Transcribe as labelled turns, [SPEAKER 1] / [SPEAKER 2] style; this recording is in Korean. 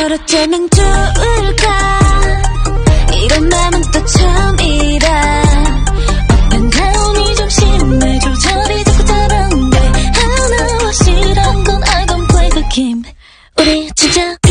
[SPEAKER 1] 널 어쩌면 좋을까 이런 맘은 또 처음이라 어떤 다운이 좀 심해 조절이 자꾸 다른데 하나와 싫은 건 I don't play the game 우리 진짜